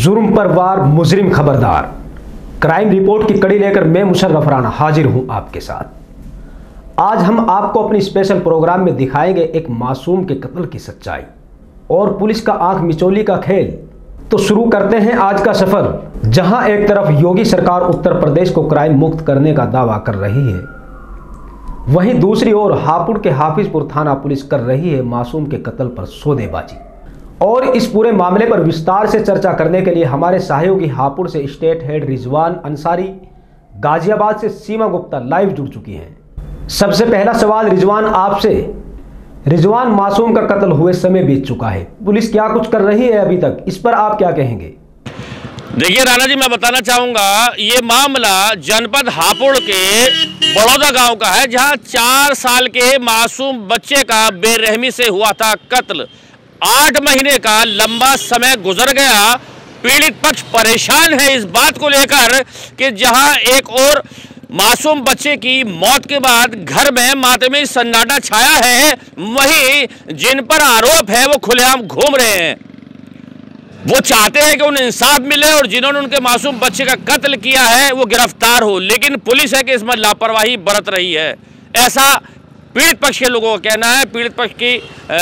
जुर्म पर वार मुजरिम खबरदार। क्राइम रिपोर्ट की कड़ी लेकर मैं मुशर्रफ राणा हाजिर हूं आपके साथ। आज हम आपको अपनी स्पेशल प्रोग्राम में दिखाएंगे एक मासूम के कत्ल की सच्चाई और पुलिस का आंख मिचौली का खेल। तो शुरू करते हैं आज का सफर, जहां एक तरफ योगी सरकार उत्तर प्रदेश को क्राइम मुक्त करने का दावा कर रही है, वहीं दूसरी ओर हापुड़ के हाफिजपुर थाना पुलिस कर रही है मासूम के कत्ल पर सौदेबाजी। और इस पूरे मामले पर विस्तार से चर्चा करने के लिए हमारे सहयोगी हापुड़ से स्टेट हेड रिजवान अंसारी, गाजियाबाद से सीमा गुप्ता लाइव जुड़ चुकी हैं। सबसे पहला सवाल रिजवान आपसे। रिजवान, मासूम का कत्ल हुए समय बीत चुका है, पुलिस क्या कुछ कर रही है अभी तक, इस पर आप क्या कहेंगे? देखिए राणा जी, मैं बताना चाहूँगा ये मामला जनपद हापुड़ के बड़ौदा गांव का है, जहां 4 साल के मासूम बच्चे का बेरहमी से हुआ था कत्ल। 8 महीने का लंबा समय गुजर गया। पीड़ित पक्ष परेशान है इस बात को लेकर कि जहां एक और मासूम बच्चे की मौत के बाद घर में मातमी सन्नाटा छाया है, वहीं जिन पर आरोप है वो खुलेआम घूम रहे हैं। वो चाहते हैं कि उन्हें इंसाफ मिले और जिन्होंने उनके मासूम बच्चे का कत्ल किया है वो गिरफ्तार हो, लेकिन पुलिस है कि इसमें लापरवाही बरत रही है, ऐसा पीड़ित पक्ष के लोगों का कहना है। पीड़ित पक्ष की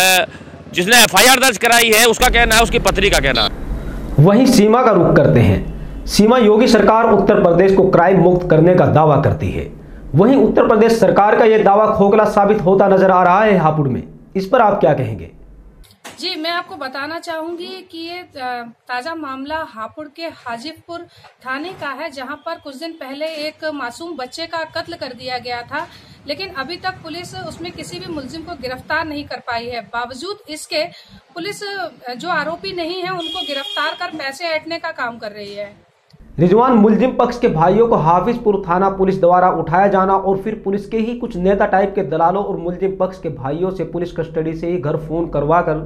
जिसने FIR दर्ज कराई है उसका कहना है, उसकी पत्नी का कहना है। वहीं सीमा का रुख करते हैं। सीमा, योगी सरकार उत्तर प्रदेश को क्राइम मुक्त करने का दावा करती है, वहीं उत्तर प्रदेश सरकार का यह दावा खोखला साबित होता नजर आ रहा है हापुड़ में, इस पर आप क्या कहेंगे? जी, मैं आपको बताना चाहूंगी कि ये ताज़ा मामला हापुड़ के हाजीपुर थाने का है, जहां पर कुछ दिन पहले एक मासूम बच्चे का कत्ल कर दिया गया था, लेकिन अभी तक पुलिस उसमें किसी भी मुलजिम को गिरफ्तार नहीं कर पाई है। बावजूद इसके पुलिस जो आरोपी नहीं है उनको गिरफ्तार कर पैसे ऐंठने का काम कर रही है। रिजवान, मुलजिम पक्ष के भाइयों को हाफिजपुर थाना पुलिस द्वारा उठाया जाना और फिर पुलिस के ही कुछ नेता टाइप के दलालों और मुलजिम पक्ष के भाइयों से पुलिस कस्टडी से ही घर फोन करवा कर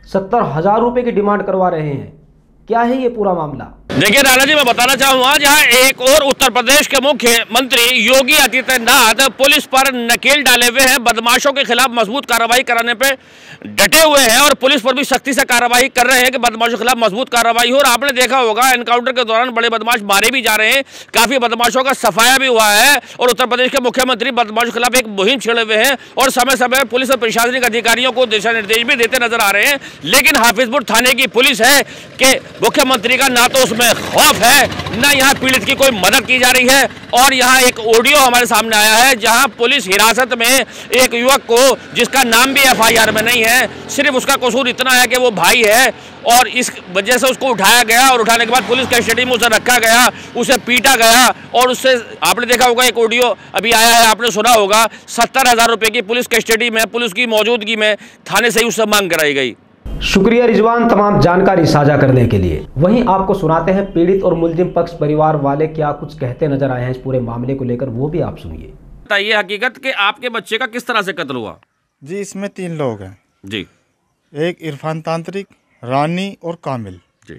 70,000 रुपए की डिमांड करवा रहे हैं, क्या है ये पूरा मामला? देखिए राणा जी, मैं बताना चाहूंगा जहां एक और उत्तर प्रदेश के मुख्यमंत्री योगी आदित्यनाथ पुलिस पर नकेल डाले हुए हैं, बदमाशों के खिलाफ मजबूत कार्रवाई कराने पे डटे हुए हैं और पुलिस पर भी सख्ती से कार्रवाई कर रहे हैं कि बदमाशों के खिलाफ मजबूत कार्रवाई हो। और आपने देखा होगा एनकाउंटर के दौरान बड़े बदमाश मारे भी जा रहे हैं, काफी बदमाशों का सफाया भी हुआ है और उत्तर प्रदेश के मुख्यमंत्री बदमाशों के खिलाफ एक मुहिम छेड़े हुए हैं और समय समय पुलिस और प्रशासनिक अधिकारियों को दिशा निर्देश भी देते नजर आ रहे हैं। लेकिन हाफिजपुर थाने की पुलिस है कि मुख्यमंत्री का ना तो उसमें खौफ है, ना यहाँ पीड़ित की कोई मदद की जा रही है। और यहाँ एक ऑडियो हमारे सामने आया है जहाँ पुलिस हिरासत में एक युवक को, जिसका नाम भी FIR में नहीं है, सिर्फ उसका कसूर इतना है कि वो भाई है और इस वजह से उसको उठाया गया और उठाने के बाद पुलिस कस्टडी में उसे रखा गया, उसे पीटा गया और उससे आपने देखा होगा एक ऑडियो अभी आया है, आपने सुना होगा, 70,000 रुपए की पुलिस कस्टडी में, पुलिस की मौजूदगी में थाने से ही उससे मांग कराई गई। शुक्रिया रिजवान तमाम जानकारी साझा करने के लिए। वहीं आपको सुनाते हैं पीड़ित और मुलजिम पक्ष परिवार वाले क्या कुछ कहते नजर आए हैं इस पूरे मामले को लेकर, वो भी आप सुनिए। बताइए हकीकत कि आपके बच्चे का किस तरह से कत्ल हुआ? जी, इसमें 3 लोग हैं जी। एक इरफान तांत्रिक, रानी और कामिल जी।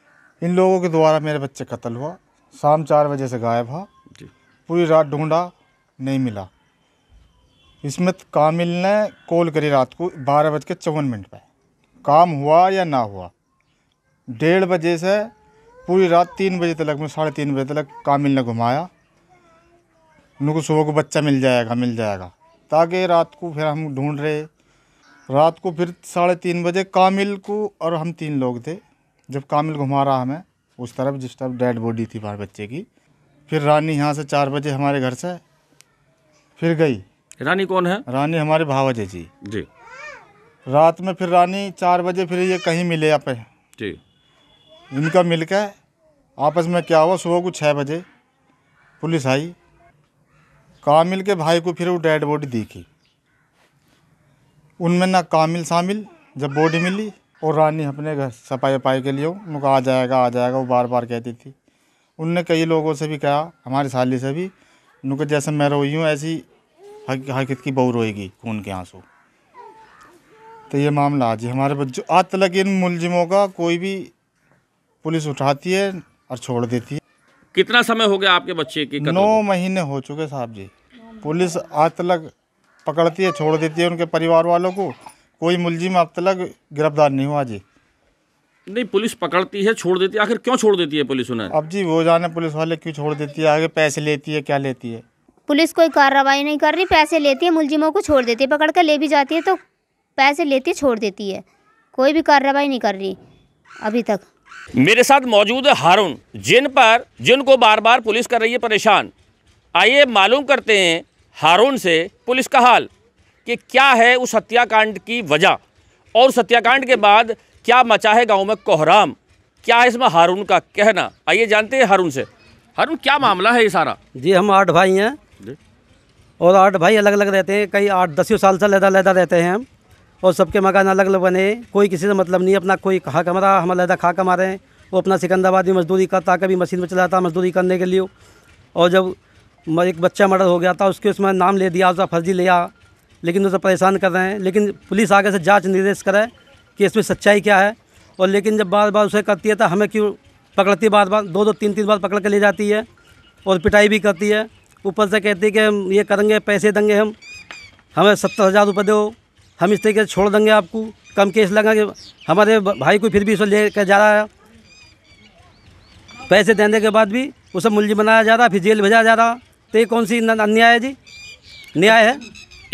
इन लोगों के द्वारा मेरे बच्चे कत्ल हुआ। शाम 4 बजे से गायब हुआ जी। पूरी रात ढूंढा, नहीं मिला। इसमें कामिल ने कॉल करी रात को 12:54 पे, काम हुआ या ना हुआ। 1:30 बजे से पूरी रात 3 बजे तक में 3:30 बजे तक कामिल ने घुमाया, उनको सुबह को बच्चा मिल जाएगा, ताकि रात को फिर हम ढूंढ रहे। रात को फिर 3:30 बजे कामिल को, और हम 3 लोग थे, जब कामिल घुमा रहा हमें उस तरफ जिस तरफ डेड बॉडी थी हमारे बच्चे की, फिर रानी यहाँ से 4 बजे हमारे घर से फिर गई। रानी कौन है? रानी हमारे भावजे जी। जी। रात में फिर रानी 4 बजे फिर ये कहीं मिले आप जी। इनका मिलकर आपस में क्या हुआ, सुबह को 6 बजे पुलिस आई, कामिल के भाई को फिर वो डेड बॉडी दिखी, उनमें ना कामिल शामिल। जब बॉडी मिली और रानी अपने घर सफाई के लिए उनको आ जाएगा वो बार बार कहती थी। उनने कई लोगों से भी कहा, हमारी साली से भी, उनको जैसे मैं रोई हूँ ऐसी हकीकत की बहू रोएगी खून के आंसू। तो ये मामला आज हमारे बच्चों आज तक इन मुलजिमों का कोई भी पुलिस उठाती है और छोड़ देती है। कितना समय हो गया आपके बच्चे की? 9 महीने हो चुके साहब जी। पुलिस आज तक पकड़ती है, छोड़ देती है उनके परिवार वालों को, कोई मुलजिम अब तक गिरफ्तार नहीं हुआ जी। नहीं, पुलिस पकड़ती है, छोड़ देती है, आखिर क्यों छोड़ देती है पुलिस उन्हें? अब जी वो जाने पुलिस वाले क्यों छोड़ देती है, आगे पैसे लेती है, क्या लेती है। पुलिस कोई कार्रवाई नहीं कर रही, पैसे लेती है, मुलजिमों को छोड़ देती है, पकड़ कर ले भी जाती है तो पैसे लेती है, छोड़ देती है, कोई भी कार्रवाई नहीं कर रही अभी तक। मेरे साथ मौजूद है हारून, जिनको बार बार पुलिस कर रही है परेशान। आइए मालूम करते हैं हारून से पुलिस का हाल कि क्या है उस हत्याकांड की वजह, और उस हत्याकांड के बाद क्या मचा है गाँव में कोहराम, क्या है इसमें हारून का कहना। आइए जानते हैं हारून से। हारून, क्या मामला है ये सारा? जी हम 8 भाई हैं और 8 भाई अलग अलग रहते हैं, कई 8-10 साल से लहदा रहते हैं हम, और सबके मकान अलग अलग बने, कोई किसी से मतलब नहीं, अपना कोई खा कमा, हम लहदा खा कमा रहे हैं, वो अपना सिकंदराबाद में मजदूरी करता, कभी मशीन में चलाता मजदूरी करने के लिए। और जब एक बच्चा मर्डर हो गया था उसके उसमें नाम ले दिया, उसका फर्जी लिया, लेकिन उसे परेशान कर रहे हैं। लेकिन पुलिस आगे से जाँच निर्देश करे कि इसमें सच्चाई क्या है, और लेकिन जब बार बार उसे करती है तो हमें क्यों पकड़ती है, बार बार 2-2, 3-3 बार पकड़ के ले जाती है और पिटाई भी करती है। ऊपर से कहती है कि हम ये करेंगे, पैसे देंगे, हमें 70,000 रुपये दो, हम इस तरीके से छोड़ देंगे आपको, कम केस लगा कि हमारे भाई को फिर भी उसे ले कर जा रहा है, पैसे देने के बाद भी उसे मुलजिम बनाया जा रहा, फिर जेल भेजा जा रहा। तो ये कौन सी अन्याय है जी? न्याय है?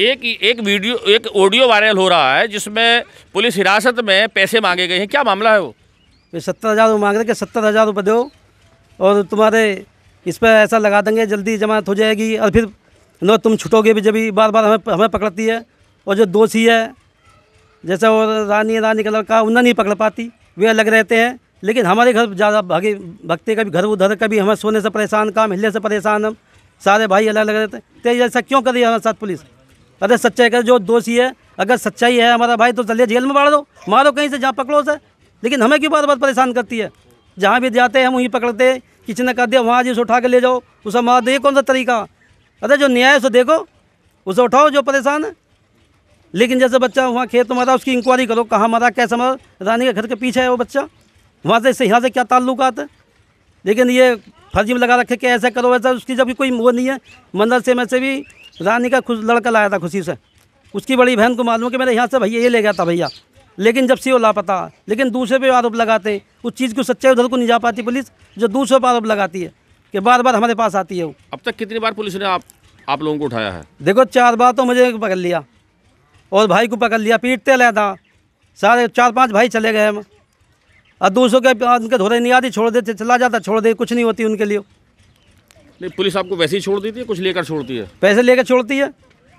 एक ऑडियो वायरल हो रहा है जिसमें पुलिस हिरासत में पैसे मांगे गए हैं, क्या मामला है वो? 70,000 मांग रहे कि 70,000 रुपये दो और तुम्हारे इस पर ऐसा लगा देंगे, जल्दी जमानत हो जाएगी, और फिर नो तुम छुटोगे भी। जब भी बार बार हमें पकड़ती है, और जो दोषी है जैसे वो रानी का लड़का, उन्हें नहीं पकड़ पाती, वे अलग रहते हैं। लेकिन हमारे घर ज़्यादा भगते, कभी घर उधर, कभी हमें सोने से परेशान, काम हिलने से परेशान, हम सारे भाई अलग अलग रहते हैं। तो ऐसा क्यों कर रही है हमारे साथ पुलिस? अरे सच्चाई का जो दोषी है, अगर सच्चाई है हमारा भाई तो चलिए जेल में बाढ़ दो, मारो कहीं से, जहाँ पकड़ो उसे। लेकिन हमें क्यों बार बार परेशान करती है? जहाँ भी जाते हैं हम वहीं पकड़ते हैं, किसी ने कर दिया वहाँ जी उसे उठा के ले जाओ, उसे मार दो, ये कौन सा तरीका? अरे जो न्याय है उसे देखो, उसे उठाओ जो परेशान है। लेकिन जैसे बच्चा वहाँ खेत में मारा, उसकी इंक्वायरी करो, कहाँ मारा, कैसे मारा, रानी के घर के पीछे है वो बच्चा, वहाँ से यहाँ से क्या ताल्लुकात है। लेकिन ये फर्जी में लगा रखे कि ऐसा करो वैसा, उसकी जब कोई वो नहीं है। मंदिर से मैं से भी रानी का लड़का लाया था खुशी से, उसकी बड़ी बहन को मालूम कि मेरे यहाँ से भैया ये ले गया था भैया, लेकिन जब से वो लापता। लेकिन दूसरे पे आरोप लगाते हैं, उस चीज़ को सच्चाई उधर को नहीं जा पाती पुलिस, जो दूसरे पर आरोप लगाती है कि बार बार हमारे पास आती है वो। अब तक कितनी बार पुलिस ने आप लोगों को उठाया है? देखो 4 बार तो मुझे पकड़ लिया और भाई को पकड़ लिया, पीटते लगा था, सारे 4-5 भाई चले गए हम, और दूसरों के उनके धोरे नहीं आती, छोड़ देते, चला जाता, छोड़ दे, कुछ नहीं होती उनके लिए। नहीं, पुलिस आपको वैसे ही छोड़ देती है, कुछ लेकर छोड़ती है? पैसे लेकर छोड़ती है।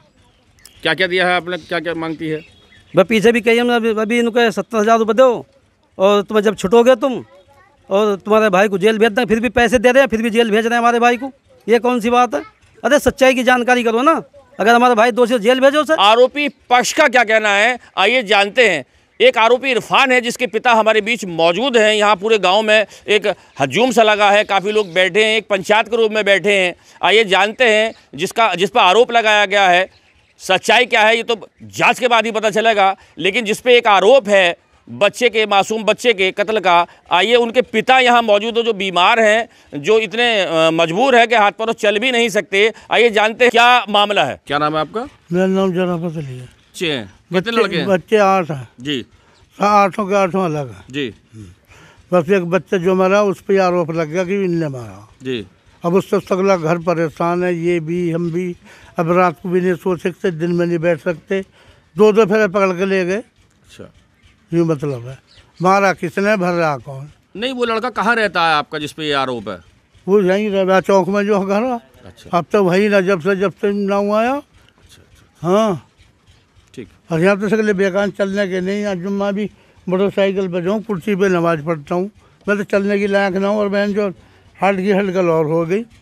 क्या क्या दिया है आपने, क्या क्या मांगती है? वह पीछे भी कही हम अभी इनको 70,000 रुपये दो, और तुम्हें जब छुटोगे तुम और तुम्हारे भाई को जेल भेज दें, फिर भी पैसे दे रहे हैं, फिर भी जेल भेज रहे हैं हमारे भाई को, ये कौन सी बात है? अरे सच्चाई की जानकारी करो ना, अगर हमारे भाई दोषी जेल भेजो सर। आरोपी पक्ष का क्या कहना है, आइए जानते हैं। एक आरोपी इरफान है जिसके पिता हमारे बीच मौजूद हैं। यहाँ पूरे गांव में एक हजूम सा लगा है, काफ़ी लोग बैठे हैं, एक पंचायत के रूप में बैठे हैं। आइए जानते हैं जिस पर आरोप लगाया गया है सच्चाई क्या है, ये तो जांच के बाद ही पता चलेगा। लेकिन जिस पे एक आरोप है बच्चे के, मासूम बच्चे के कत्ल का, आइए उनके पिता यहाँ मौजूद हो, जो बीमार हैं, जो इतने मजबूर है कि हाथ पैरों चल भी नहीं सकते। आइए जानते हैं क्या मामला है। क्या नाम है आपका? मेरा नाम जराफत अली है। कितने लड़के हैं? बच्चे 8 हैं जी। 8 के 8 अलग है जी। बस एक बच्चा जो मरा उस पर आरोप लग गया कि इनने मारा जी। अब उससे सगला घर परेशान है, ये भी हम भी। अब रात को भी नहीं सो सकते, दिन में नहीं बैठ सकते, 2 फेरे पकड़ के ले गए। अच्छा, यूँ मतलब है। मारा किसने, भर रहा कौन? नहीं, वो लड़का कहाँ रहता है आपका जिस पे ये आरोप है? वो यहीं रहा चौक में जो घर। अच्छा। अब तो वही ना, जब से नाव आया। अच्छा। हाँ ठीक। और यहाँ तो सगले बेकान चलने के नहीं। आज जुम्मा भी मोटरसाइकिल पर जाऊँ, कुर्सी पे नमाज पढ़ता हूँ, मैं तो चलने की लायक ना हूँ। और बहन जो हट की हटकल और हो गई।